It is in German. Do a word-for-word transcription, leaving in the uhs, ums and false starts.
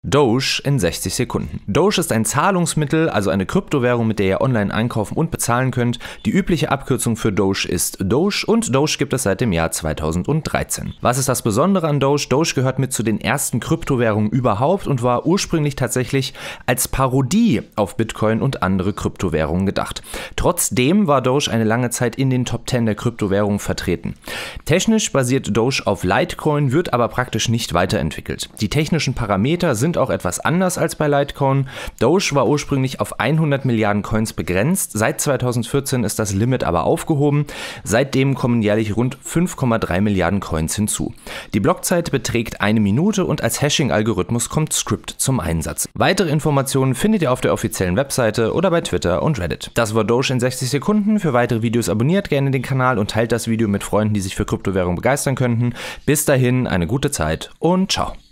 Doge in sechzig Sekunden. Doge ist ein Zahlungsmittel, also eine Kryptowährung, mit der ihr online einkaufen und bezahlen könnt. Die übliche Abkürzung für Doge ist Doge und Doge gibt es seit dem Jahr zweitausenddreizehn. Was ist das Besondere an Doge? Doge gehört mit zu den ersten Kryptowährungen überhaupt und war ursprünglich tatsächlich als Parodie auf Bitcoin und andere Kryptowährungen gedacht. Trotzdem war Doge eine lange Zeit in den Top zehn der Kryptowährungen vertreten. Technisch basiert Doge auf Litecoin, wird aber praktisch nicht weiterentwickelt. Die technischen Parameter sind auch etwas anders als bei Litecoin. Doge war ursprünglich auf hundert Milliarden Coins begrenzt, seit zweitausendvierzehn ist das Limit aber aufgehoben. Seitdem kommen jährlich rund fünf Komma drei Milliarden Coins hinzu. Die Blockzeit beträgt eine Minute und als Hashing-Algorithmus kommt Scrypt zum Einsatz. Weitere Informationen findet ihr auf der offiziellen Webseite oder bei Twitter und Reddit. Das war Doge in sechzig Sekunden. Für weitere Videos abonniert gerne den Kanal und teilt das Video mit Freunden, die sich für Kryptowährungen begeistern könnten. Bis dahin eine gute Zeit und ciao.